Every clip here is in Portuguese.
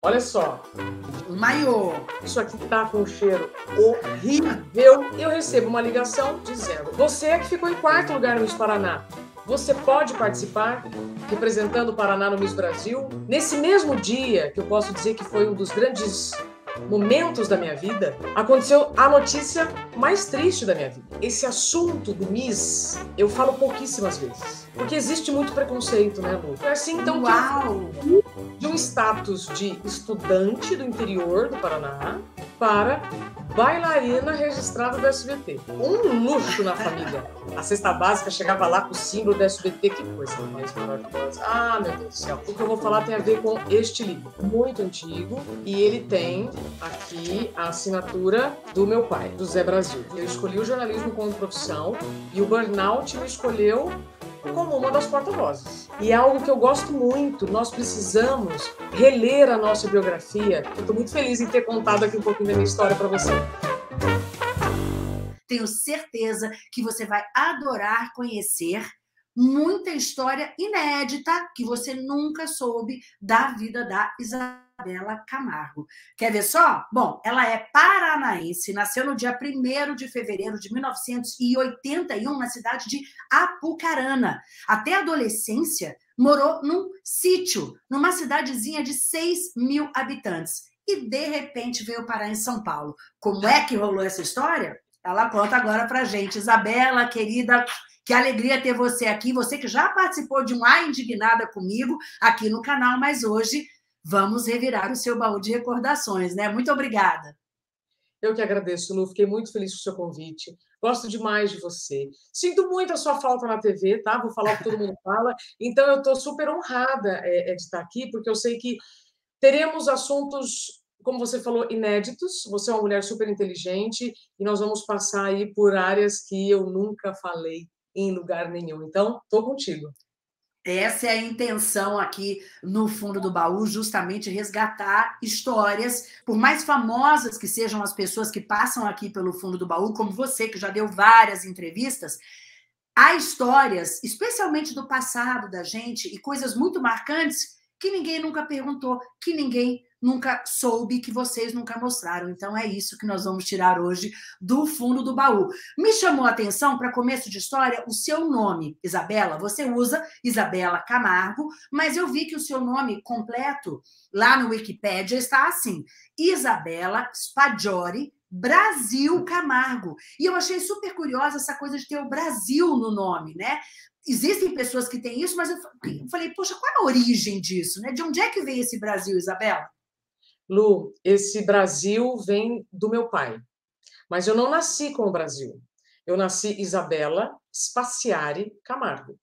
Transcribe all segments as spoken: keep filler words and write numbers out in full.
Olha só. Um maiô. Isso aqui tá com um cheiro horrível. Eu recebo uma ligação dizendo: você é que ficou em quarto lugar no Miss Paraná. Você pode participar representando o Paraná no Miss Brasil? Nesse mesmo dia, que eu posso dizer que foi um dos grandes momentos da minha vida, aconteceu a notícia mais triste da minha vida. Esse assunto do Miss, eu falo pouquíssimas vezes, porque existe muito preconceito, né, Lu? É assim, então, Uau! que de um status de estudante do interior do Paraná para bailarina registrada do S B T. Um luxo na família. A cesta básica chegava lá com o símbolo do S B T, que coisa mais maravilhosa. Ah, meu Deus do céu. O que eu vou falar tem a ver com este livro, muito antigo, e ele tem aqui a assinatura do meu pai, José Brasil. Eu escolhi o jornalismo como profissão e o burnout me escolheu como uma das porta-vozes. E é algo que eu gosto muito. Nós precisamos reler a nossa biografia. Eu estou muito feliz em ter contado aqui um pouquinho da minha história para você. Tenho certeza que você vai adorar conhecer muita história inédita que você nunca soube da vida da Isabela Camargo. Quer ver só? Bom, ela é paranaense, nasceu no dia primeiro de fevereiro de mil novecentos e oitenta e um na cidade de Apucarana. Até a adolescência, morou num sítio, numa cidadezinha de seis mil habitantes. E, de repente, veio parar em São Paulo. Como é que rolou essa história? Ela conta agora pra gente. Isabela, querida, que alegria ter você aqui. Você que já participou de um A Indignada comigo aqui no canal, mas hoje vamos revirar o seu baú de recordações, né? Muito obrigada. Eu que agradeço, Lu. Fiquei muito feliz com o seu convite. Gosto demais de você. Sinto muito a sua falta na T V, tá? Vou falar o que todo mundo fala. Então, eu estou super honrada é, de estar aqui, porque eu sei que teremos assuntos, como você falou, inéditos. Você é uma mulher super inteligente e nós vamos passar aí por áreas que eu nunca falei em lugar nenhum. Então, estou contigo. Essa é a intenção aqui no Fundo do Baú, justamente resgatar histórias, por mais famosas que sejam as pessoas que passam aqui pelo Fundo do Baú, como você, que já deu várias entrevistas, há histórias, especialmente do passado da gente, e coisas muito marcantes que ninguém nunca perguntou, que ninguém nunca soube, que vocês nunca mostraram. Então é isso que nós vamos tirar hoje do fundo do baú. Me chamou a atenção, para começo de história, o seu nome, Isabela. Você usa Isabela Camargo, mas eu vi que o seu nome completo, lá no Wikipédia, está assim: Isabela Spaggiori Brasil Camargo. E eu achei super curiosa essa coisa de ter o Brasil no nome, né? Existem pessoas que têm isso, mas eu falei, poxa, qual é a origem disso, né? De onde é que vem esse Brasil, Isabela? Lu, esse Brasil vem do meu pai, mas eu não nasci com o Brasil. Eu nasci Isabela Spaciari Camargo.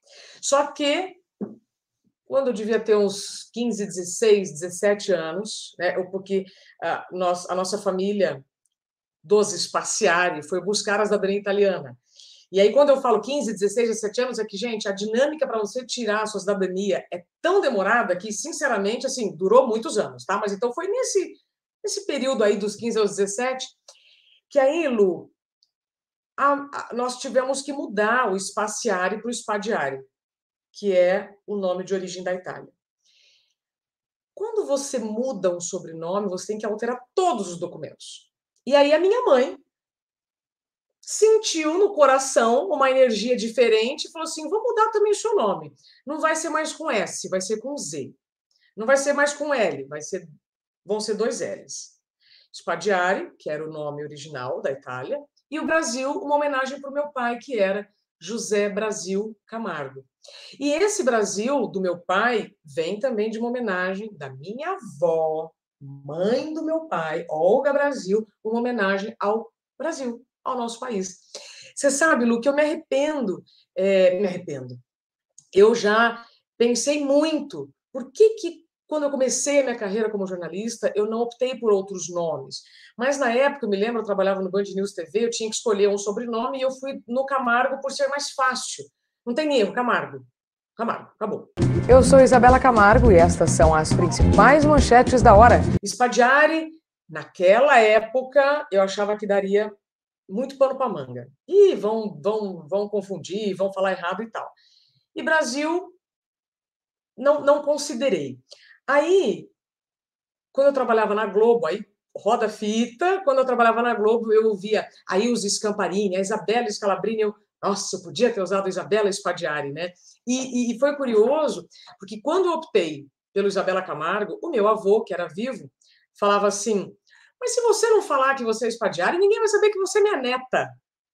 Só que, quando eu devia ter uns quinze, dezesseis, dezessete anos, né, porque a, nós, a nossa família dos Spaciari foi buscar a cidadania italiana. E aí, quando eu falo quinze, dezesseis, dezessete anos, é que, gente, a dinâmica para você tirar a sua cidadania é tão demorada que, sinceramente, assim, durou muitos anos, tá? Mas então foi nesse, nesse período aí dos quinze aos dezessete que aí, Lu, a, a, nós tivemos que mudar o Spaciari para o Spadiari, que é o nome de origem da Itália. Quando você muda um sobrenome, você tem que alterar todos os documentos. E aí a minha mãe sentiu no coração uma energia diferente e falou assim, vou mudar também o seu nome. Não vai ser mais com S, vai ser com Z. Não vai ser mais com L, vai ser, vão ser dois L's. Spadiari, que era o nome original da Itália, e o Brasil, uma homenagem para o meu pai, que era José Brasil Camargo. E esse Brasil do meu pai vem também de uma homenagem da minha avó, mãe do meu pai, Olga Brasil, uma homenagem ao Brasil, ao nosso país. Você sabe, Lu, que eu me arrependo, é, me arrependo. Eu já pensei muito, por que que quando eu comecei a minha carreira como jornalista, eu não optei por outros nomes. Mas na época, eu me lembro, eu trabalhava no Band News T V, eu tinha que escolher um sobrenome e eu fui no Camargo por ser mais fácil. Não tem erro, Camargo. Camargo, acabou. Eu sou Isabela Camargo e estas são as principais manchetes da hora. Spadiari, naquela época, eu achava que daria muito pano para manga. Ih, vão, vão, vão confundir, vão falar errado e tal. E Brasil, não, não considerei. Aí, Quando eu trabalhava na Globo, aí roda fita, quando eu trabalhava na Globo, eu ouvia a Ilse Scamparini, a Isabela Scalabrini, eu, nossa, eu podia ter usado a Isabela Spadiari, né? E, e, e foi curioso, porque quando eu optei pelo Isabela Camargo, o meu avô, que era vivo, falava assim, mas se você não falar que você é Spadiari, ninguém vai saber que você é minha neta.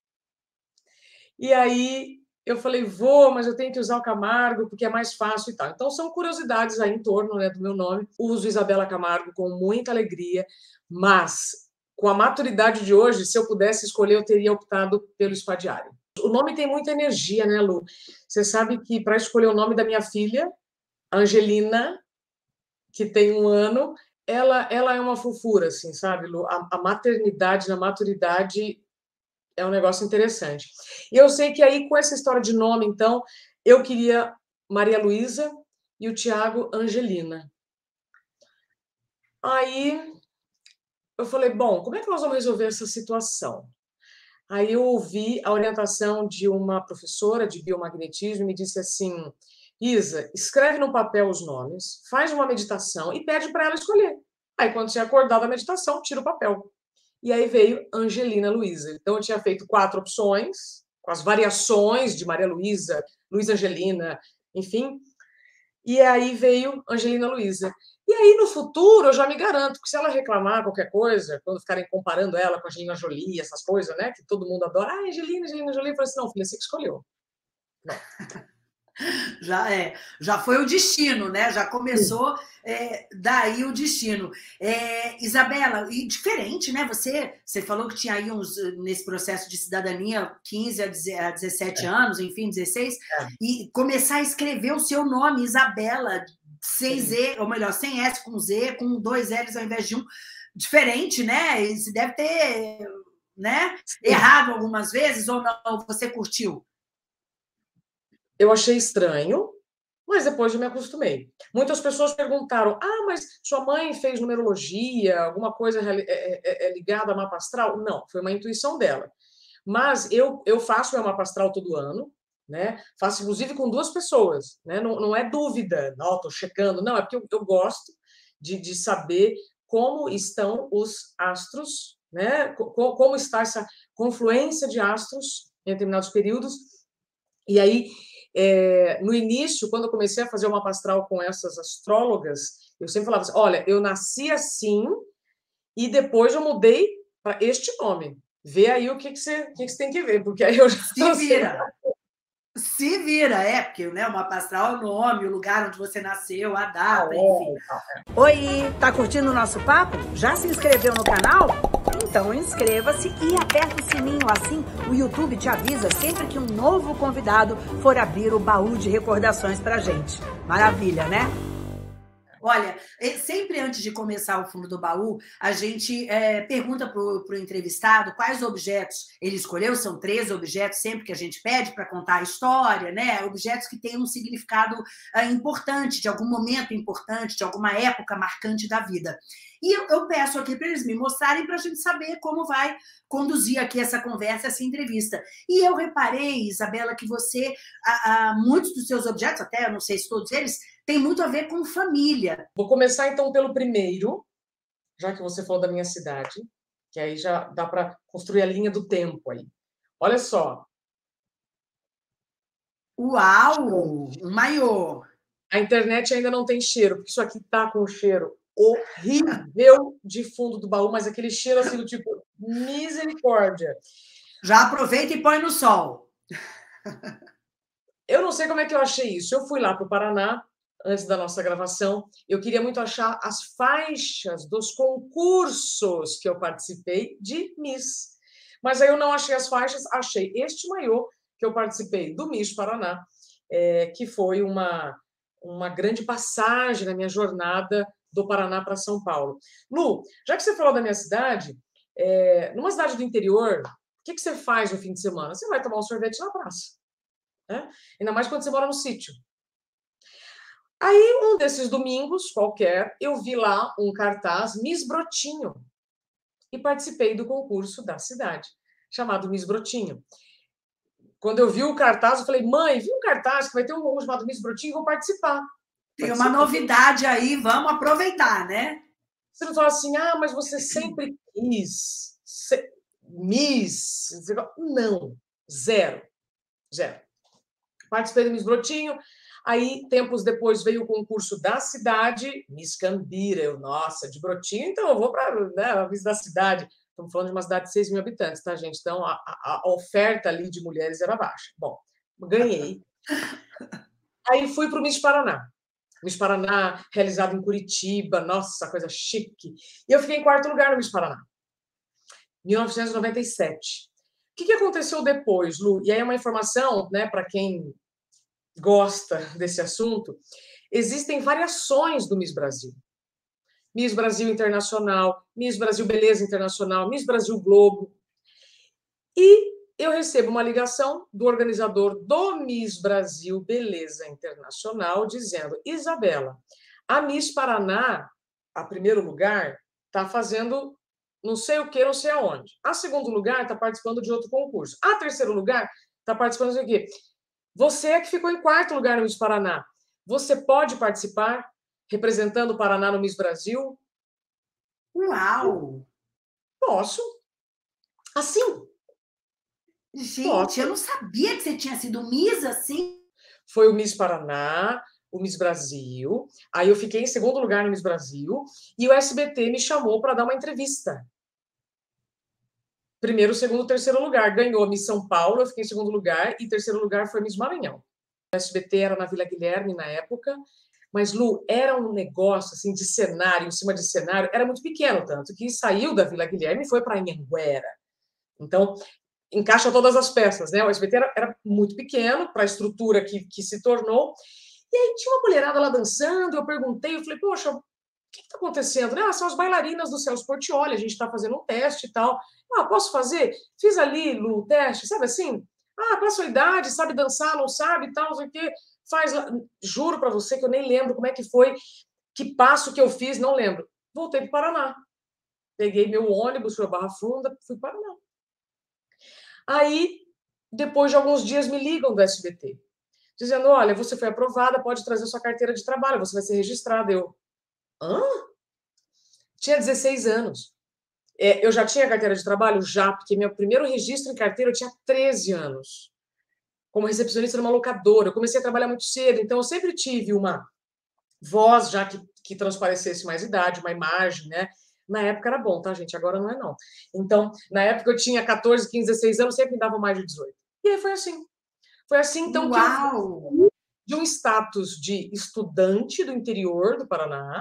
E aí eu falei, vou, mas eu tenho que usar o Camargo, porque é mais fácil e tal. Então, são curiosidades aí em torno, né, do meu nome. Uso Isabela Camargo com muita alegria, mas com a maturidade de hoje, se eu pudesse escolher, eu teria optado pelo Spadiari. O nome tem muita energia, né, Lu? Você sabe que para escolher o nome da minha filha, Angelina, que tem um ano, ela, ela é uma fofura, assim, sabe, Lu? A, a maternidade, na maturidade, é um negócio interessante. E eu sei que aí, com essa história de nome, então, eu queria Maria Luísa e o Tiago Angelina. Aí eu falei, bom, como é que nós vamos resolver essa situação? Aí eu ouvi a orientação de uma professora de biomagnetismo e me disse assim, Isa, escreve no papel os nomes, faz uma meditação e pede para ela escolher. Aí, quando você acordar da meditação, tira o papel. E aí veio Angelina Luísa. Então, eu tinha feito quatro opções, com as variações de Maria Luísa, Luísa Angelina, enfim. E aí veio Angelina Luísa. E aí, no futuro, eu já me garanto que se ela reclamar qualquer coisa, quando ficarem comparando ela com a Angelina Jolie, essas coisas, né, que todo mundo adora, ah, Angelina, Angelina Jolie, eu falei assim, não, filha, você que escolheu. Não. Já, é, já foi o destino, né? Já começou é, daí o destino. É, Isabela, e diferente, né? Você, você falou que tinha aí uns, nesse processo de cidadania, quinze a dezessete é. anos, enfim, dezesseis, é. e começar a escrever o seu nome, Isabela, sem Sim. Z, ou melhor, sem S, com Z, com dois L's ao invés de um. Diferente, né? E você deve ter, né, errado algumas vezes, ou não, você curtiu? Eu achei estranho, mas depois eu me acostumei. Muitas pessoas perguntaram, ah, mas sua mãe fez numerologia, alguma coisa é, é, é ligada a mapa astral? Não, foi uma intuição dela. Mas eu, eu faço meu mapa astral todo ano, né? Faço, inclusive, com duas pessoas, né? Não, não é dúvida, não, estou checando, não, é porque eu, eu gosto de, de saber como estão os astros, né? Como, como está essa confluência de astros em determinados períodos. E aí, É, no início, quando eu comecei a fazer o mapa astral com essas astrólogas, eu sempre falava assim, olha, eu nasci assim e depois eu mudei para este nome. Vê aí o que, que, você, que, que você tem que ver, porque aí eu já Se vira! Se vira, é, porque né, o mapa astral é o nome, o lugar onde você nasceu, a data, enfim. Oi, tá curtindo o nosso papo? Já se inscreveu no canal? Então inscreva-se e aperta o sininho, assim o YouTube te avisa sempre que um novo convidado for abrir o baú de recordações pra gente. Maravilha, né? Olha, sempre antes de começar o fundo do baú, a gente é, pergunta para o entrevistado quais objetos ele escolheu, são três objetos sempre que a gente pede para contar a história, né? Objetos que têm um significado é, importante, de algum momento importante, de alguma época marcante da vida. E eu, eu peço aqui para eles me mostrarem para a gente saber como vai conduzir aqui essa conversa, essa entrevista. E eu reparei, Isabela, que você, a, a, muitos dos seus objetos, até eu não sei se todos eles, tem muito a ver com família. Vou começar, então, pelo primeiro, já que você falou da minha cidade, que aí já dá para construir a linha do tempo aí. Olha só. Uau! Um maiô! A internet ainda não tem cheiro, porque isso aqui tá com cheiro horrível de fundo do baú, mas aquele cheiro assim do tipo, misericórdia. Já aproveita e põe no sol. Eu não sei como é que eu achei isso. Eu fui lá para o Paraná, antes da nossa gravação, eu queria muito achar as faixas dos concursos que eu participei de Miss. Mas aí eu não achei as faixas, achei este maiô que eu participei do Miss Paraná, é, que foi uma, uma grande passagem na minha jornada do Paraná para São Paulo. Lu, já que você falou da minha cidade, é, numa cidade do interior, o que, que você faz no fim de semana? Você vai tomar um sorvete na praça, né? Ainda mais quando você mora no sítio. Aí, um desses domingos, qualquer, eu vi lá um cartaz Miss Brotinho e participei do concurso da cidade, chamado Miss Brotinho. Quando eu vi o cartaz, eu falei, mãe, vi um cartaz que vai ter um concurso chamado Miss Brotinho, vou participar. Tem uma novidade aí, vamos aproveitar, né? Você me fala assim, ah, mas você sempre quis, se... Miss. Não, zero, zero. Participei do Miss Brotinho, aí, tempos depois, veio o concurso da cidade, Miss Cambira, eu, nossa, de Brotinho, então eu vou para, né, a Miss da cidade. Estamos falando de uma cidade de seis mil habitantes, tá, gente? Então, a, a, a oferta ali de mulheres era baixa. Bom, ganhei. Aí fui para o Miss Paraná. Miss Paraná, realizado em Curitiba, nossa, coisa chique. E eu fiquei em quarto lugar no Miss Paraná, mil novecentos e noventa e sete. O que, que aconteceu depois, Lu? E aí é uma informação, né, para quem gosta desse assunto, existem variações do Miss Brasil. Miss Brasil Internacional, Miss Brasil Beleza Internacional, Miss Brasil Globo. E eu recebo uma ligação do organizador do Miss Brasil Beleza Internacional dizendo, Isabela, a Miss Paraná, a primeiro lugar, está fazendo não sei o que, não sei aonde. A segundo lugar está participando de outro concurso. A terceiro lugar está participando de quê? Você é que ficou em quarto lugar no Miss Paraná. Você pode participar representando o Paraná no Miss Brasil? Uau! Posso. Assim. Gente, Posso. eu não sabia que você tinha sido Miss assim. Foi o Miss Paraná, o Miss Brasil. Aí eu fiquei em segundo lugar no Miss Brasil e o S B T me chamou para dar uma entrevista. Primeiro, segundo, terceiro lugar. Ganhou a Miss São Paulo, eu fiquei em segundo lugar, e terceiro lugar foi Miss Maranhão. O S B T era na Vila Guilherme na época, mas, Lu, era um negócio assim de cenário, em cima de cenário, era muito pequeno, tanto que saiu da Vila Guilherme e foi para Anhanguera. Então, encaixa todas as peças, né? O S B T era, era muito pequeno para a estrutura que, que se tornou. E aí tinha uma mulherada lá dançando, eu perguntei, eu falei, poxa, o que está acontecendo? Ah, são as bailarinas do Celso Portiolli, a gente está fazendo um teste e tal. Ah, posso fazer? Fiz ali, Lu, o teste, sabe assim? Ah, qual a sua idade? Sabe dançar, não sabe, tal, não sei o quê. Faz lá. Juro para você que eu nem lembro como é que foi, que passo que eu fiz, não lembro. Voltei para o Paraná. Peguei meu ônibus, fui a Barra Funda, fui para o Paraná. Aí, depois de alguns dias, me ligam do S B T, dizendo, olha, você foi aprovada, pode trazer sua carteira de trabalho, você vai ser registrada. Eu, hã? Tinha dezesseis anos. É, eu já tinha carteira de trabalho? Já, porque meu primeiro registro em carteira eu tinha treze anos, como recepcionista numa locadora. Eu comecei a trabalhar muito cedo, então eu sempre tive uma voz já que, que transparecesse mais idade, uma imagem, né? Na época era bom, tá, gente? Agora não é, não. Então, na época eu tinha catorze, quinze, dezesseis anos, sempre me dava mais de dezoito. E aí foi assim. Foi assim, então, Uau! que eu de um status de estudante do interior do Paraná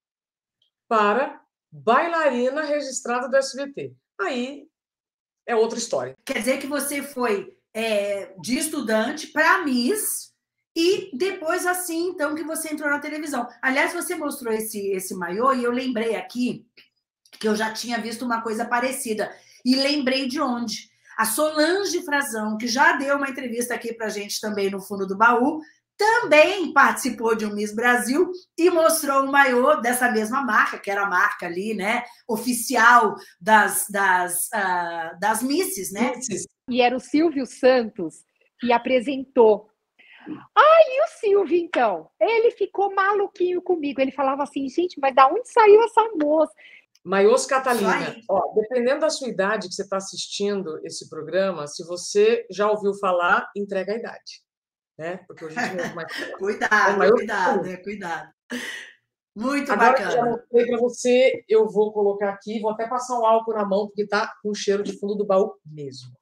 para bailarina registrada do S B T. Aí é outra história. Quer dizer que você foi é, de estudante para Miss e depois assim, então, que você entrou na televisão. Aliás, você mostrou esse, esse maiô e eu lembrei aqui que eu já tinha visto uma coisa parecida. E lembrei de onde? A Solange Frazão, que já deu uma entrevista aqui para a gente também no Fundo do Baú, também participou de um Miss Brasil e mostrou o maiô dessa mesma marca, que era a marca ali, né, oficial das, das, uh, das Misses, né? E era o Silvio Santos que apresentou. Ah, e o Silvio, então? Ele ficou maluquinho comigo. Ele falava assim, gente, mas da onde saiu essa moça? Maiôs Catalina, ó, dependendo da sua idade que você está assistindo esse programa, se você já ouviu falar, entrega a idade. Né? Porque hoje em dia mais... cuidado, é cuidado, é, cuidado. Muito Agora bacana. Agora que eu já mostrei para você, eu vou colocar aqui, vou até passar um álcool na mão, porque tá com cheiro de fundo do baú mesmo.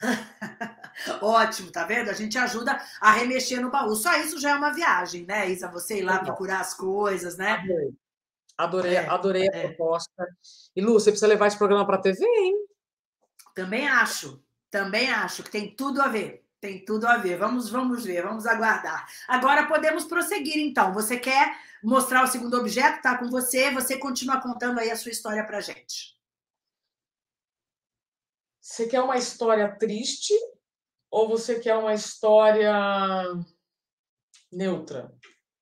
Ótimo, tá vendo? A gente ajuda a remexer no baú. Só isso já é uma viagem, né, Isa? Você ir lá Legal. procurar as coisas, né? Adorei. Adorei, é, adorei a é. proposta. E, Lu, você precisa levar esse programa para a T V, hein? Também acho, também acho que tem tudo a ver. Tem tudo a ver. Vamos, vamos ver, vamos aguardar. Agora podemos prosseguir, então. Você quer mostrar o segundo objeto? Tá com você. Você continua contando aí a sua história pra gente. Você quer uma história triste ou você quer uma história neutra?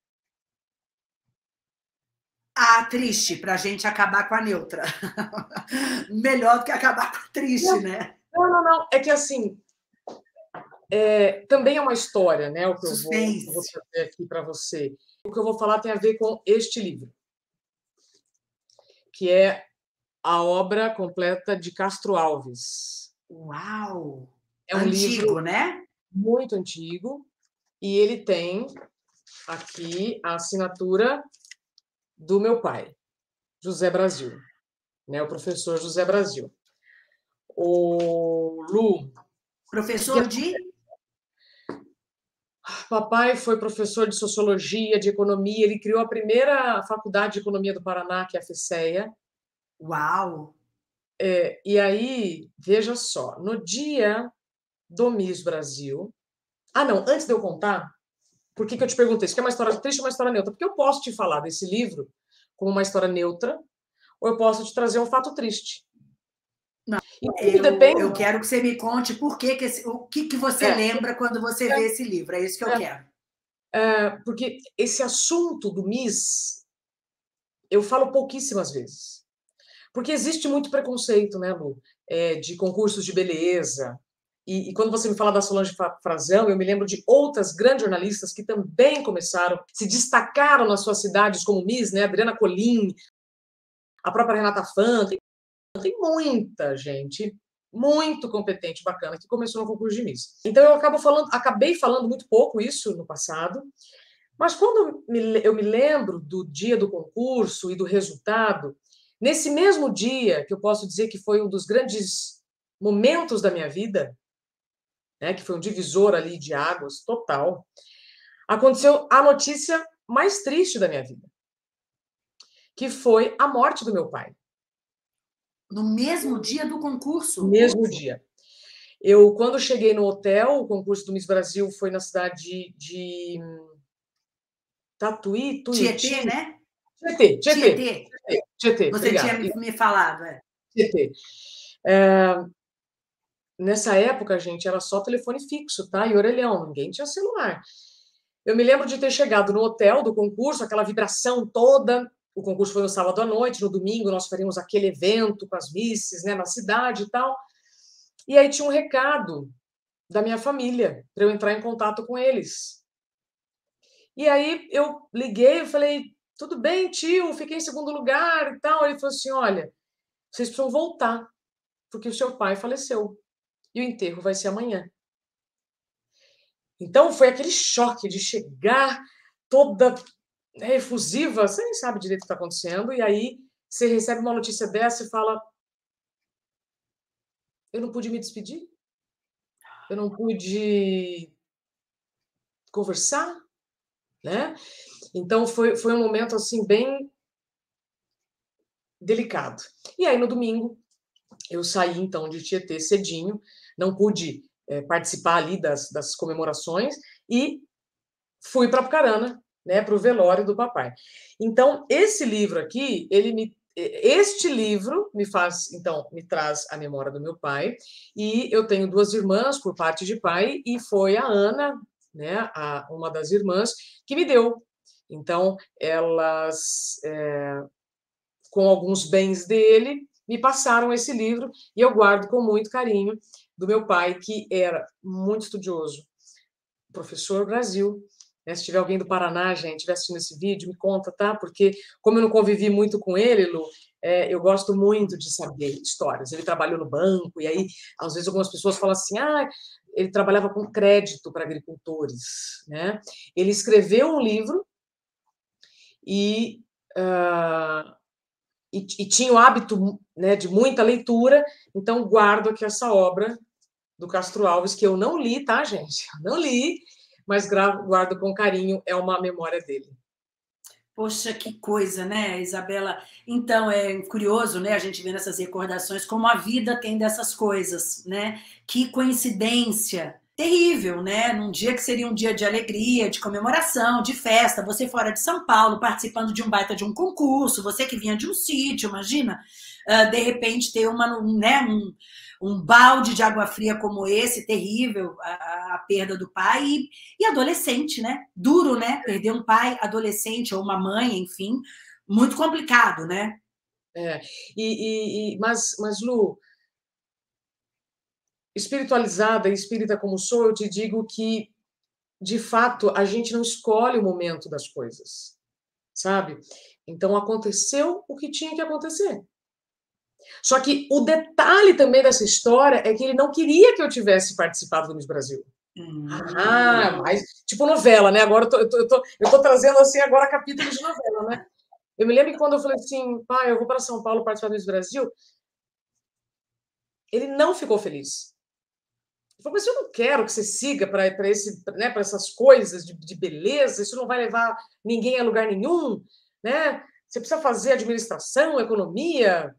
Ah, triste, pra gente acabar com a neutra. Melhor do que acabar com a triste, não, né? Não, não, não. É que assim... É, também é uma história, né? O que eu vou, eu vou trazer aqui para você. O que eu vou falar tem a ver com este livro, que é a obra completa de Castro Alves. Uau! É um Antigo, livro né? muito antigo, e ele tem aqui a assinatura do meu pai, José Brasil, né? O professor José Brasil. O Lu, Professor de? papai foi professor de sociologia, de economia, ele criou a primeira faculdade de economia do Paraná, que é a FECEA. Uau! É, e aí, veja só, no dia do Miss Brasil... Ah, não, antes de eu contar, por que que eu te perguntei? Isso que é uma história triste ou uma história neutra? Porque eu posso te falar desse livro como uma história neutra, ou eu posso te trazer um fato triste. Não, E eu, depende... eu quero que você me conte por que que esse, o que, que você É, lembra quando você é, vê esse livro. É isso que eu é, quero. é, porque esse assunto do Miss, eu falo pouquíssimas vezes. Porque existe muito preconceito, né, Lu? É, de concursos de beleza. E, e quando você me fala da Solange Frazão, eu me lembro de outras grandes jornalistas que também começaram, se destacaram nas suas cidades como Miss, né? Adriana Colim, a própria Renata Fã, tem, tem muita gente muito competente, bacana, que começou no concurso de Miss. Então eu acabo falando, acabei falando muito pouco isso no passado, mas quando eu me lembro do dia do concurso e do resultado, nesse mesmo dia, que eu posso dizer que foi um dos grandes momentos da minha vida, né, que foi um divisor ali de águas total, aconteceu a notícia mais triste da minha vida, que foi a morte do meu pai. No mesmo dia do No concurso? mesmo dia. Eu, quando cheguei no hotel, o concurso do Miss Brasil foi na cidade de, de Tatuí, Tuiuti. Tietê, né? Tietê, Tietê. Tietê. Tietê, Você tinha obrigada. me, me falado, é. Tietê. É, nessa época, gente, era só telefone fixo, tá? E orelhão, ninguém tinha celular. Eu me lembro de ter chegado no hotel do concurso, aquela vibração toda. O concurso foi no sábado à noite, no domingo nós faríamos aquele evento com as misses, né, na cidade e tal. E aí tinha um recado da minha família para eu entrar em contato com eles. E aí eu liguei e falei, tudo bem, tio, fiquei em segundo lugar e tal. Ele falou assim, olha, vocês precisam voltar, porque o seu pai faleceu. E o enterro vai ser amanhã. Então foi aquele choque de chegar toda efusiva, você nem sabe direito o que está acontecendo, e aí você recebe uma notícia dessa e fala, eu não pude me despedir? Eu não pude conversar? Né? Então foi, foi um momento assim bem delicado. E aí no domingo eu saí então de Tietê cedinho, não pude é, participar ali das, das comemorações e fui para Apucarana, né, para o velório do papai. Então esse livro aqui, ele me este livro me faz, então, me traz a memória do meu pai, e eu tenho duas irmãs por parte de pai, e foi a Ana, né, a, uma das irmãs, que me deu. Então, elas, é, com alguns bens dele, me passaram esse livro, e eu guardo com muito carinho do meu pai, que era muito estudioso, professor Brasil. Se tiver alguém do Paraná, gente, estiver assistindo esse vídeo, me conta, tá? Porque, como eu não convivi muito com ele, Lu, é, eu gosto muito de saber histórias. Ele trabalhou no banco, e aí, às vezes, algumas pessoas falam assim, ah, ele trabalhava com crédito para agricultores, né? Ele escreveu um livro e, uh, e, e tinha o hábito, né, de muita leitura, então guardo aqui essa obra do Castro Alves, que eu não li, tá, gente? Eu não li, mas guardo com carinho, é uma memória dele. Poxa, que coisa, né, Isabela? Então, é curioso, né, a gente vê nessas recordações como a vida tem dessas coisas, né? Que coincidência terrível, né? Num dia que seria um dia de alegria, de comemoração, de festa, você fora de São Paulo, participando de um baita de um concurso, você que vinha de um sítio, imagina, uh, de repente ter uma, né, um... um balde de água fria como esse, terrível, a, a perda do pai, e, e adolescente, né? Duro, né? Perder um pai, adolescente, ou uma mãe, enfim, muito complicado, né? É, e, e, mas, mas, Lu, espiritualizada e espírita como sou, eu te digo que, de fato, a gente não escolhe o momento das coisas, sabe? Então, aconteceu o que tinha que acontecer. Só que o detalhe também dessa história é que ele não queria que eu tivesse participado do Miss Brasil. Hum. Ah, mas tipo novela, né? Agora eu tô, eu tô, eu tô, eu tô trazendo assim agora capítulos de novela, né? Eu me lembro que quando eu falei assim, pai, eu vou para São Paulo participar do Miss Brasil, ele não ficou feliz. Ele falou, mas eu não quero que você siga para esse, né, para essas coisas de, de beleza, isso não vai levar ninguém a lugar nenhum, né? Você precisa fazer administração, economia.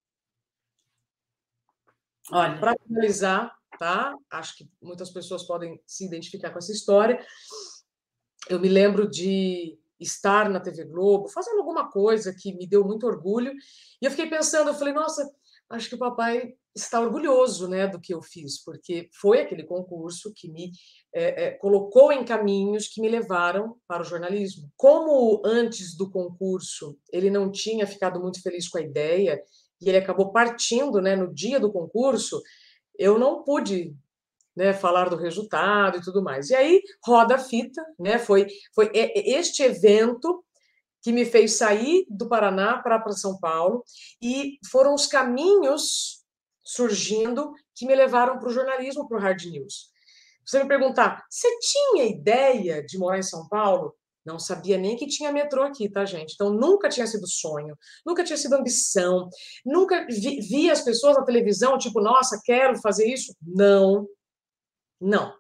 Olha. Para finalizar, tá? Acho que muitas pessoas podem se identificar com essa história. Eu me lembro de estar na T V Globo, fazendo alguma coisa que me deu muito orgulho, e eu fiquei pensando, eu falei, nossa, acho que o papai está orgulhoso, né, do que eu fiz, porque foi aquele concurso que me é, é, colocou em caminhos que me levaram para o jornalismo. Como antes do concurso ele não tinha ficado muito feliz com a ideia, e ele acabou partindo, né, no dia do concurso, eu não pude, né, falar do resultado e tudo mais. E aí, roda a fita, né, foi, foi este evento que me fez sair do Paraná para São Paulo, e foram os caminhos surgindo que me levaram para o jornalismo, para o Hard News. Você me perguntar, você tinha ideia de morar em São Paulo? Não sabia nem que tinha metrô aqui, tá, gente? Então, nunca tinha sido sonho, nunca tinha sido ambição, nunca vi, vi as pessoas na televisão, tipo, nossa, quero fazer isso. Não, não.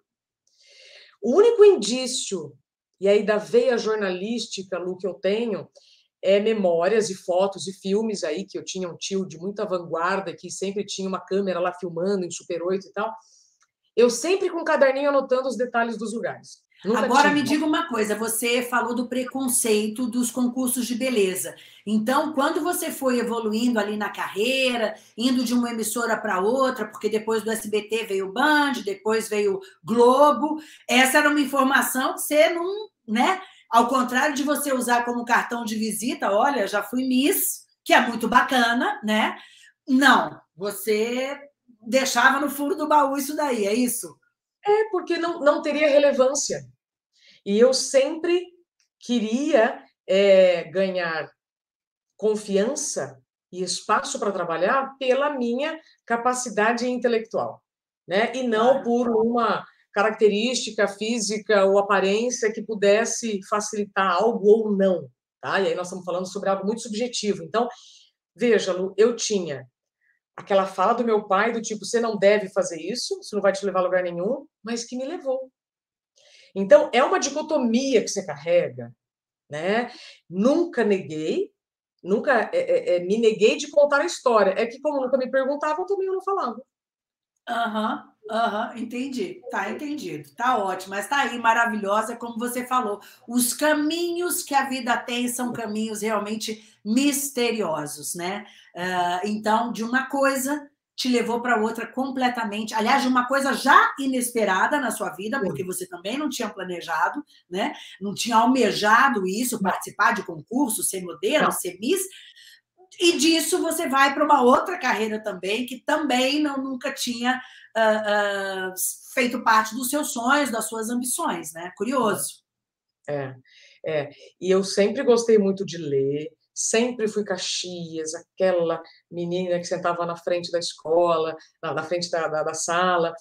O único indício, e aí da veia jornalística, Lu, que eu tenho, é memórias e fotos e filmes aí, que eu tinha um tio de muita vanguarda, que sempre tinha uma câmera lá filmando em Super oito e tal. Eu sempre com um caderninho anotando os detalhes dos lugares. Nunca Agora tinha. me diga uma coisa, você falou do preconceito dos concursos de beleza. Então, quando você foi evoluindo ali na carreira, indo de uma emissora para outra, porque depois do S B T veio o Band, depois veio o Globo, essa era uma informação que você não, né? Ao contrário de você usar como cartão de visita, olha, já fui Miss, que é muito bacana, né? Não, você deixava no fundo do baú isso daí, é isso? É, porque não, não teria relevância. E eu sempre queria é, ganhar confiança e espaço para trabalhar pela minha capacidade intelectual, né? E não por uma característica física ou aparência que pudesse facilitar algo ou não, tá? E aí nós estamos falando sobre algo muito subjetivo. Então, veja, Lu, eu tinha aquela fala do meu pai do tipo, você não deve fazer isso, isso não vai te levar a lugar nenhum, mas que me levou. Então, é uma dicotomia que você carrega, né? Nunca neguei, nunca é, é, me neguei de contar a história. É que, como nunca me perguntavam, também eu não falava. Aham, uhum, aham, uhum, entendi. Tá entendido. Tá ótimo. Mas tá aí, maravilhosa, como você falou. Os caminhos que a vida tem são caminhos realmente misteriosos, né? Uh, então, de uma coisa te levou para outra completamente. Aliás, de uma coisa já inesperada na sua vida, porque você também não tinha planejado, né? Não tinha almejado isso, participar de concurso, ser modelo, não. ser Miss. E disso você vai para uma outra carreira também, que também não, nunca tinha uh, uh, feito parte dos seus sonhos, das suas ambições, né? Curioso. É, é. E eu sempre gostei muito de ler, sempre fui Caxias, aquela menina que sentava na frente da escola, na frente da, da, da sala.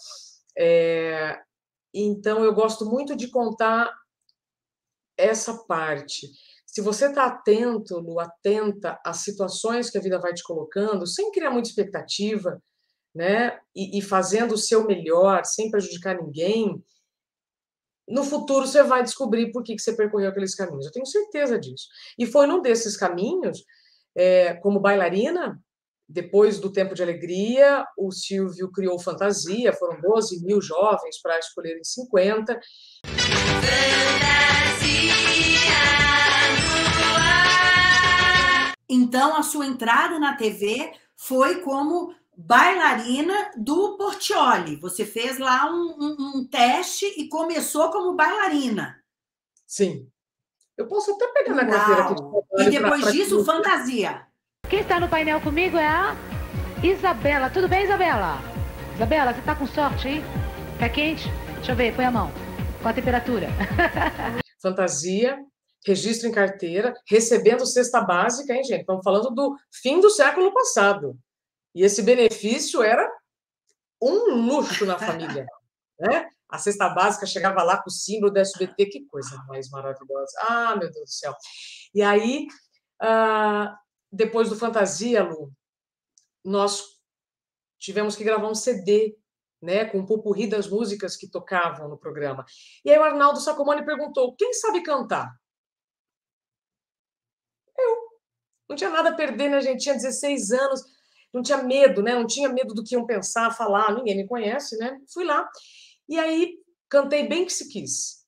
É, então, eu gosto muito de contar essa parte. Se você está atento, Lu, atenta às situações que a vida vai te colocando, sem criar muita expectativa, né? E, e fazendo o seu melhor, sem prejudicar ninguém, no futuro você vai descobrir por que, que você percorreu aqueles caminhos. Eu tenho certeza disso. E foi num desses caminhos, é, como bailarina, depois do Tempo de Alegria, o Silvio criou Fantasia, foram doze mil jovens para escolherem cinquenta. Então, a sua entrada na T V foi como bailarina do Portiolli. Você fez lá um, um, um teste e começou como bailarina. Sim. Eu posso até pegar na carteira aqui. E depois pra, pra disso, pra... Fantasia. Quem está no painel comigo é a Isabela. Tudo bem, Isabela? Isabela, você está com sorte, hein? Pé quente? Deixa eu ver, põe a mão. Qual a temperatura? Fantasia. registro em carteira, recebendo cesta básica, hein, gente? Estamos falando do fim do século passado. E esse benefício era um luxo na família, né? A cesta básica chegava lá com o símbolo da S B T, que coisa mais maravilhosa. Ah, meu Deus do céu. E aí, ah, depois do Fantasia, Lu, nós tivemos que gravar um C D, né, com um popurrí das músicas que tocavam no programa. E aí o Arnaldo Sacomani perguntou, quem sabe cantar? Eu. Não tinha nada a perder, né, a gente tinha dezesseis anos, não tinha medo, né, não tinha medo do que iam pensar, falar, ninguém me conhece, né? Fui lá. E aí cantei Bem Que Se Quis,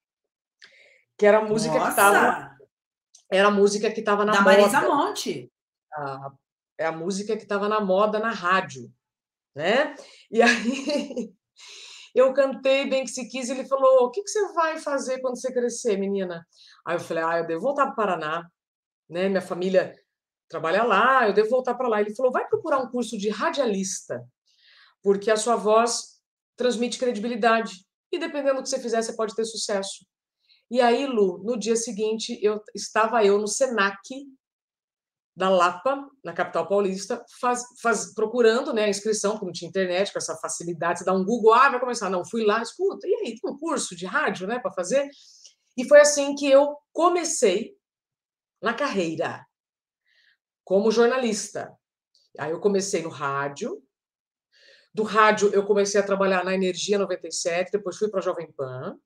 que era a música Nossa! que estava era a música que estava na da moda. Marisa Monte. A, é a música que estava na moda na rádio, né? E aí eu cantei Bem Que Se Quis e ele falou, o que, que você vai fazer quando você crescer, menina? Aí eu falei, ah, eu devo voltar para o Paraná, né? Minha família trabalha lá, eu devo voltar para lá. Ele falou, vai procurar um curso de radialista, porque a sua voz transmite credibilidade e dependendo do que você fizer, você pode ter sucesso. E aí, Lu, no dia seguinte, eu estava eu no Senac da Lapa, na capital paulista, faz, faz, procurando, né, a inscrição, porque não tinha internet, com essa facilidade, você dá um Google, ah, vai começar. Não, fui lá, escuta, e aí, tem um curso de rádio, né, para fazer? E foi assim que eu comecei na carreira, como jornalista. Aí eu comecei no rádio, do rádio eu comecei a trabalhar na Energia noventa e sete, depois fui para a Jovem Pan,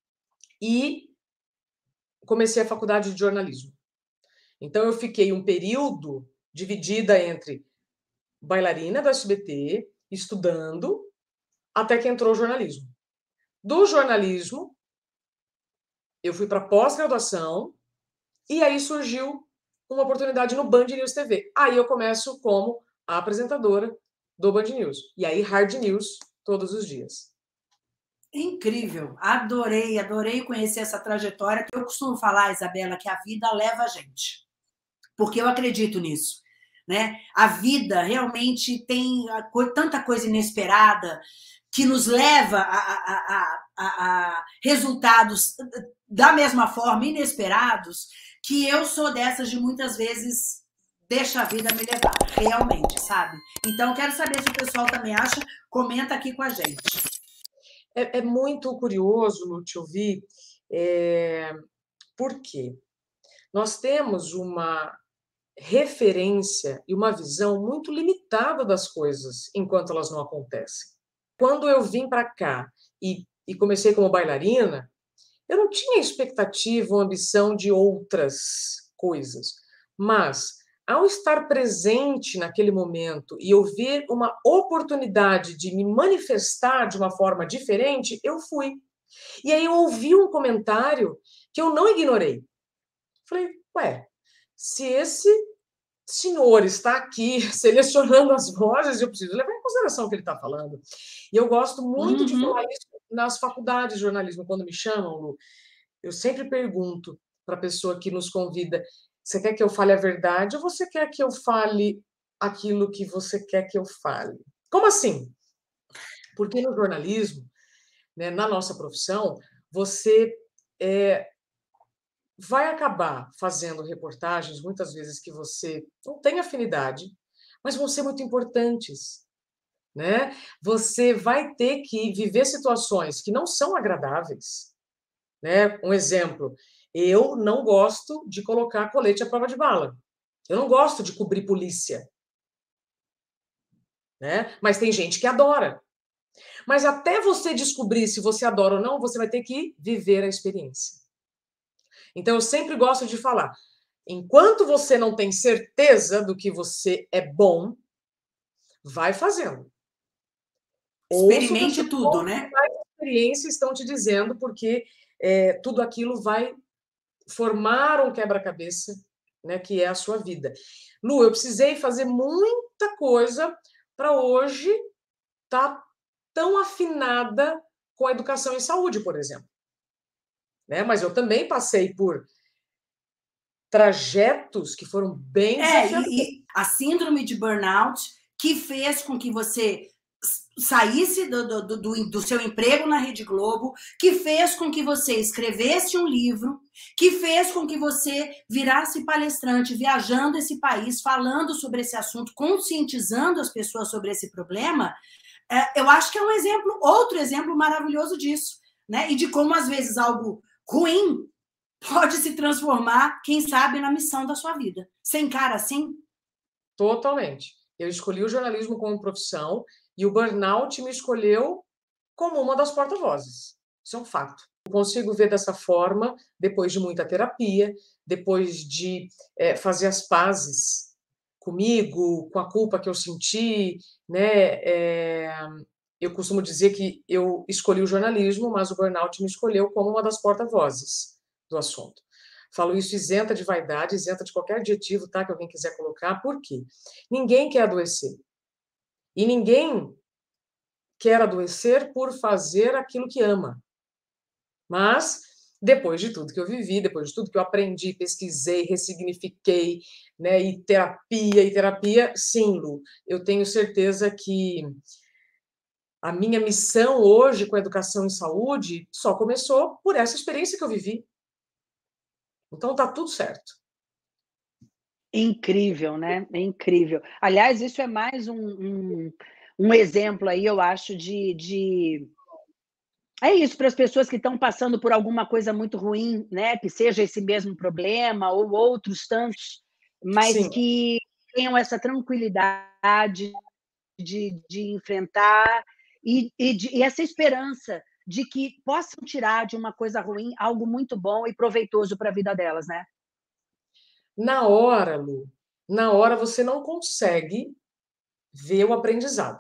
e comecei a faculdade de jornalismo. Então, eu fiquei um período dividida entre bailarina do S B T, estudando, até que entrou o jornalismo. Do jornalismo, eu fui para pós-graduação, e aí surgiu uma oportunidade no Band News T V. Aí eu começo como a apresentadora do Band News. E aí, Hard News, todos os dias. Incrível, adorei, adorei conhecer essa trajetória, que eu costumo falar, Isabela, que a vida leva a gente, porque eu acredito nisso, né? A vida realmente tem tanta coisa inesperada que nos leva a, a, a, a, a resultados da mesma forma inesperados, que eu sou dessas de muitas vezes deixa a vida me levar, realmente, sabe? Então, quero saber se o pessoal também acha, comenta aqui com a gente. É, é muito curioso, Lu, te ouvir, é, por quê? Nós temos uma referência e uma visão muito limitada das coisas enquanto elas não acontecem. Quando eu vim para cá e, e comecei como bailarina, eu não tinha expectativa ou ambição de outras coisas, mas ao estar presente naquele momento e eu ver uma oportunidade de me manifestar de uma forma diferente, eu fui. E aí eu ouvi um comentário que eu não ignorei. Falei, ué, se esse senhor está aqui selecionando as vozes, eu preciso levar em consideração o que ele está falando. E eu gosto muito uhum. de falar isso nas faculdades de jornalismo, quando me chamam, Lu. Eu sempre pergunto para a pessoa que nos convida, você quer que eu fale a verdade ou você quer que eu fale aquilo que você quer que eu fale? Como assim? Porque no jornalismo, né, na nossa profissão, você é, vai acabar fazendo reportagens, muitas vezes, que você não tem afinidade, mas vão ser muito importantes, né? Você vai ter que viver situações que não são agradáveis, né? Um exemplo, eu não gosto de colocar colete à prova de bala. Eu não gosto de cobrir polícia, né? Mas tem gente que adora. Mas até você descobrir se você adora ou não, você vai ter que viver a experiência. Então, eu sempre gosto de falar, enquanto você não tem certeza do que você é bom, vai fazendo. Experimente tudo, né? As experiências estão te dizendo, porque é, tudo aquilo vai formar um quebra-cabeça, né, que é a sua vida. Lu, eu precisei fazer muita coisa para hoje estar tá tão afinada com a educação e saúde, por exemplo. Né? Mas eu também passei por trajetos que foram bem é, desafiadores. E, e a síndrome de burnout, que fez com que você saísse do, do, do, do seu emprego na Rede Globo, que fez com que você escrevesse um livro, que fez com que você virasse palestrante, viajando esse país, falando sobre esse assunto, conscientizando as pessoas sobre esse problema. Eu acho que é um exemplo, outro exemplo maravilhoso disso, né? E de como, às vezes, algo ruim pode se transformar, quem sabe, na missão da sua vida. Você encara assim? Totalmente. Eu escolhi o jornalismo como profissão e o burnout me escolheu como uma das porta-vozes. Isso é um fato. Eu consigo ver dessa forma, depois de muita terapia, depois de é, fazer as pazes comigo, com a culpa que eu senti, né? É, eu costumo dizer que eu escolhi o jornalismo, mas o burnout me escolheu como uma das porta-vozes do assunto. Falo isso isenta de vaidade, isenta de qualquer adjetivo, tá, que alguém quiser colocar. Por quê? Ninguém quer adoecer. E ninguém quer adoecer por fazer aquilo que ama. Mas, depois de tudo que eu vivi, depois de tudo que eu aprendi, pesquisei, ressignifiquei, né, e terapia, e terapia, sim, Lu, eu tenho certeza que a minha missão hoje com a educação em saúde só começou por essa experiência que eu vivi. Então, tá tudo certo. Incrível, né? É incrível. Aliás, isso é mais um, um, um exemplo aí, eu acho, de, de... É isso, para as pessoas que estão passando por alguma coisa muito ruim, né? Que seja esse mesmo problema ou outros tantos, mas Sim. que tenham essa tranquilidade de, de enfrentar e, e, de, e essa esperança de que possam tirar de uma coisa ruim algo muito bom e proveitoso para a vida delas, né? Na hora, Lu, na hora você não consegue ver o aprendizado.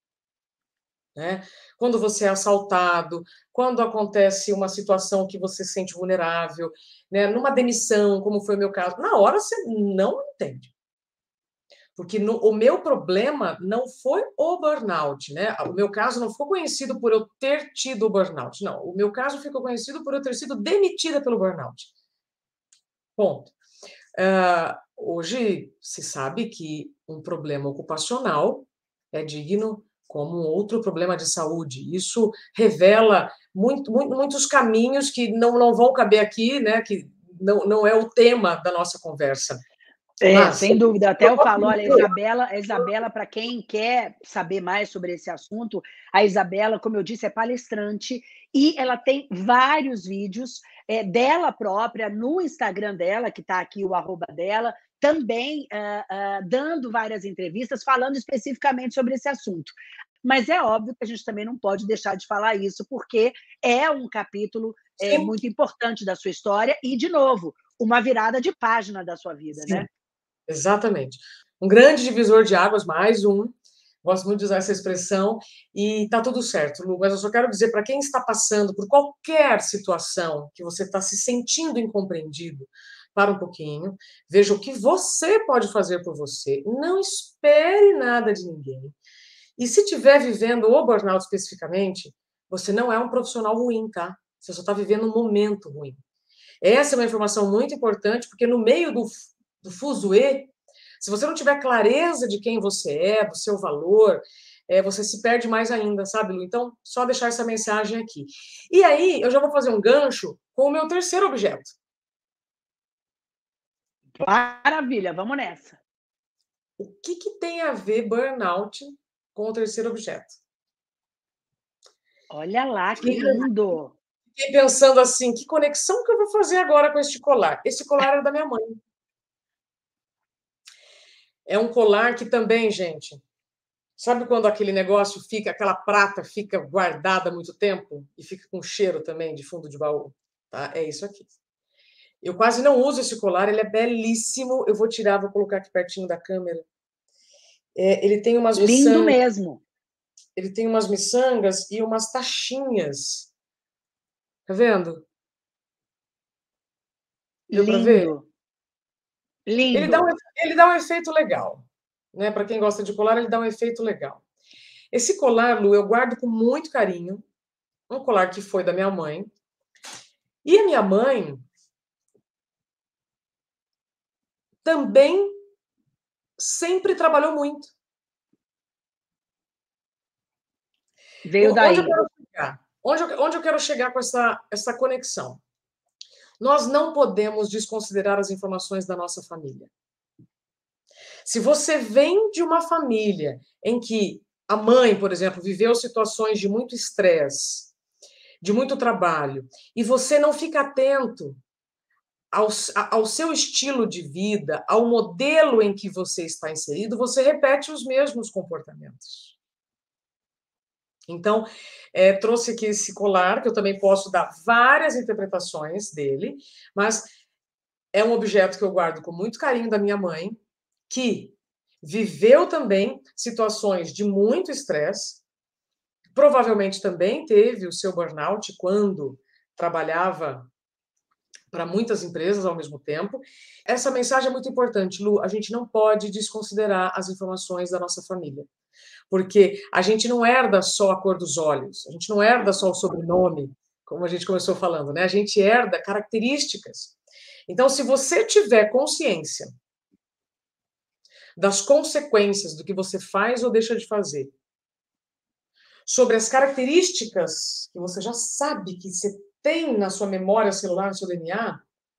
Né? Quando você é assaltado, quando acontece uma situação que você se sente vulnerável, né? Numa demissão, como foi o meu caso, na hora você não entende. Porque no, o meu problema não foi o burnout, né? O meu caso não ficou conhecido por eu ter tido o burnout, não. O meu caso ficou conhecido por eu ter sido demitida pelo burnout. Ponto. Uh, hoje se sabe que um problema ocupacional é digno como um outro problema de saúde. Isso revela muito, muito, muitos caminhos que não, não vão caber aqui, né? Que não, não é o tema da nossa conversa. É, Mas, sem dúvida. Até eu falo, olha, a Isabela, a Isabela, para quem quer saber mais sobre esse assunto, a Isabela, como eu disse, é palestrante e ela tem vários vídeos é, dela própria no Instagram dela, que está aqui o arroba dela, também uh, uh, dando várias entrevistas, falando especificamente sobre esse assunto. Mas é óbvio que a gente também não pode deixar de falar isso, porque é um capítulo é, muito importante da sua história e, de novo, uma virada de página da sua vida, sim, né? Exatamente. Um grande divisor de águas, mais um. Gosto muito de usar essa expressão. E tá tudo certo, Lu, mas eu só quero dizer para quem está passando por qualquer situação que você está se sentindo incompreendido, para um pouquinho, veja o que você pode fazer por você. Não espere nada de ninguém. E se estiver vivendo o burnout especificamente, você não é um profissional ruim, tá? Você só está vivendo um momento ruim. Essa é uma informação muito importante, porque no meio do, do fuzuê, se você não tiver clareza de quem você é, do seu valor, é, você se perde mais ainda, sabe, Lu? Então, só deixar essa mensagem aqui. E aí, eu já vou fazer um gancho com o meu terceiro objeto. Maravilha, vamos nessa. O que, que tem a ver burnout com o terceiro objeto? Olha lá, que lindo! Fiquei pensando assim, que conexão que eu vou fazer agora com este colar? Esse colar era da minha mãe. É um colar que também, gente, sabe quando aquele negócio fica, aquela prata fica guardada há muito tempo e fica com cheiro também de fundo de baú? Tá? É isso aqui. Eu quase não uso esse colar, ele é belíssimo. Eu vou tirar, vou colocar aqui pertinho da câmera. É, ele tem umas miçangas. Lindo mesmo. Ele tem umas miçangas e umas tachinhas. Tá vendo? Deu para ver? Lindo. Ele dá um, ele dá um efeito legal. Né? Para quem gosta de colar, ele dá um efeito legal. Esse colar, Lu, eu guardo com muito carinho. Um colar que foi da minha mãe. E a minha mãe também sempre trabalhou muito. Veio daí. Onde eu quero chegar? Onde eu, onde eu quero chegar com essa, essa conexão? Nós não podemos desconsiderar as informações da nossa família. Se você vem de uma família em que a mãe, por exemplo, viveu situações de muito estresse, de muito trabalho, e você não fica atento ao, ao seu estilo de vida, ao modelo em que você está inserido, você repete os mesmos comportamentos. Então, é, trouxe aqui esse colar, que eu também posso dar várias interpretações dele, mas é um objeto que eu guardo com muito carinho da minha mãe, que viveu também situações de muito estresse, provavelmente também teve o seu burnout quando trabalhava para muitas empresas ao mesmo tempo. Essa mensagem é muito importante, Lu, a gente não pode desconsiderar as informações da nossa família. Porque a gente não herda só a cor dos olhos, a gente não herda só o sobrenome, como a gente começou falando, né? A gente herda características. Então, se você tiver consciência das consequências do que você faz ou deixa de fazer, sobre as características que você já sabe que você tem na sua memória celular, no seu D N A,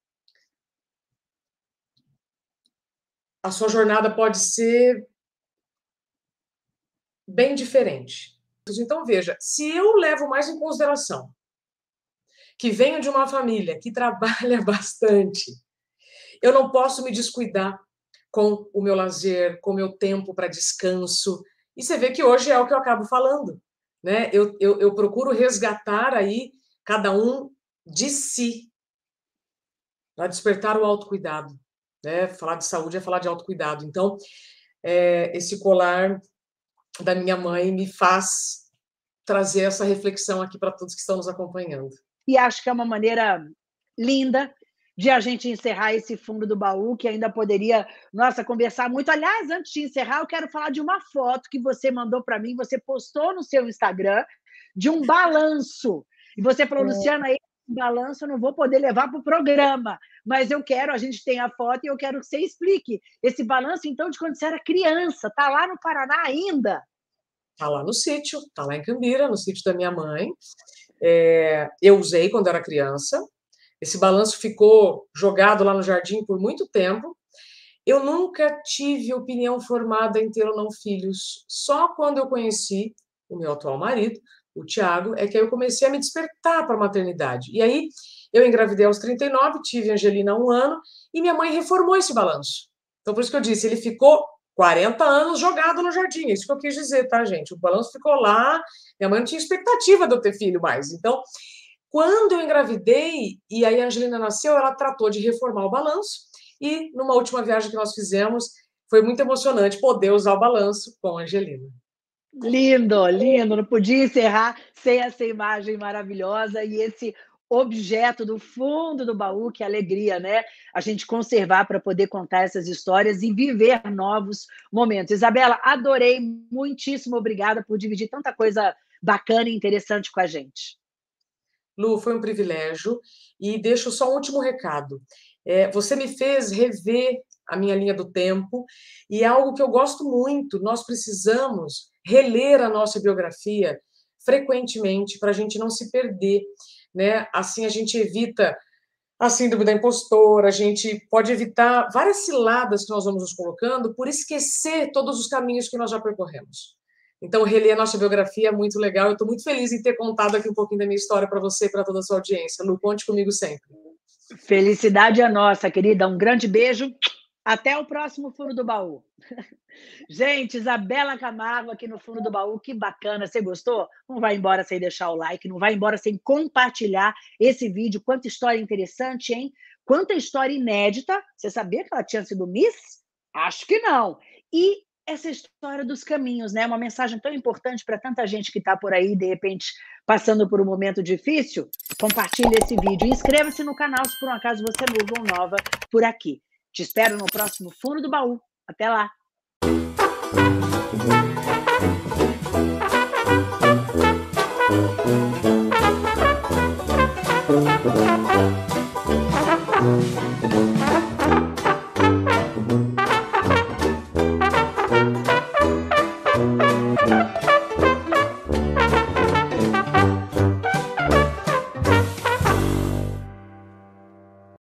a sua jornada pode ser bem diferente. Então, veja, se eu levo mais em consideração que venho de uma família que trabalha bastante, eu não posso me descuidar com o meu lazer, com o meu tempo para descanso. E você vê que hoje é o que eu acabo falando, né? Eu, eu, eu procuro resgatar aí cada um de si, para despertar o autocuidado, né? Falar de saúde é falar de autocuidado. Então, é, esse colar da minha mãe me faz trazer essa reflexão aqui para todos que estão nos acompanhando. E acho que é uma maneira linda de a gente encerrar esse fundo do baú, que ainda poderia, nossa, conversar muito. Aliás, antes de encerrar, eu quero falar de uma foto que você mandou para mim, você postou no seu Instagram, de um balanço. E você falou, é. Luciana, esse balanço eu não vou poder levar para o programa, mas eu quero, a gente tem a foto e eu quero que você explique. Esse balanço, então, de quando você era criança, está lá no Paraná ainda? Está lá no sítio, está lá em Cambira, no sítio da minha mãe. É, eu usei quando era criança. Esse balanço ficou jogado lá no jardim por muito tempo. Eu nunca tive opinião formada em ter ou não filhos. Só quando eu conheci o meu atual marido, o Tiago, é que eu comecei a me despertar para a maternidade. E aí, eu engravidei aos trinta e nove, tive a Angelina há um ano, e minha mãe reformou esse balanço. Então, por isso que eu disse, ele ficou quarenta anos jogado no jardim. É isso que eu quis dizer, tá, gente? O balanço ficou lá, minha mãe não tinha expectativa de eu ter filho mais. Então, quando eu engravidei e aí a Angelina nasceu, ela tratou de reformar o balanço e numa última viagem que nós fizemos, foi muito emocionante poder usar o balanço com a Angelina. Lindo, lindo. Não podia encerrar sem essa imagem maravilhosa e esse objeto do fundo do baú, que alegria, né? A gente conservar para poder contar essas histórias e viver novos momentos. Isabela, adorei, muitíssimo obrigada por dividir tanta coisa bacana e interessante com a gente. Lu, foi um privilégio. E deixo só um último recado. É, você me fez rever a minha linha do tempo e é algo que eu gosto muito. Nós precisamos reler a nossa biografia frequentemente para a gente não se perder, né? Assim a gente evita a síndrome da impostora, a gente pode evitar várias ciladas que nós vamos nos colocando por esquecer todos os caminhos que nós já percorremos. Então, reler a nossa biografia é muito legal. Eu estou muito feliz em ter contado aqui um pouquinho da minha história para você e para toda a sua audiência. Lu, conte comigo sempre. Felicidade é nossa, querida. Um grande beijo. Até o próximo Fundo do Baú. Gente, Isabela Camargo aqui no Fundo do Baú. Que bacana. Você gostou? Não vai embora sem deixar o like, não vai embora sem compartilhar esse vídeo. Quanta história interessante, hein? Quanta história inédita. Você sabia que ela tinha sido Miss? Acho que não. E essa história dos caminhos, né? Uma mensagem tão importante para tanta gente que está por aí, de repente, passando por um momento difícil. Compartilhe esse vídeo. Inscreva-se no canal se por um acaso você é novo ou nova por aqui. Te espero no próximo Fundo do Baú. Até lá! Thank you.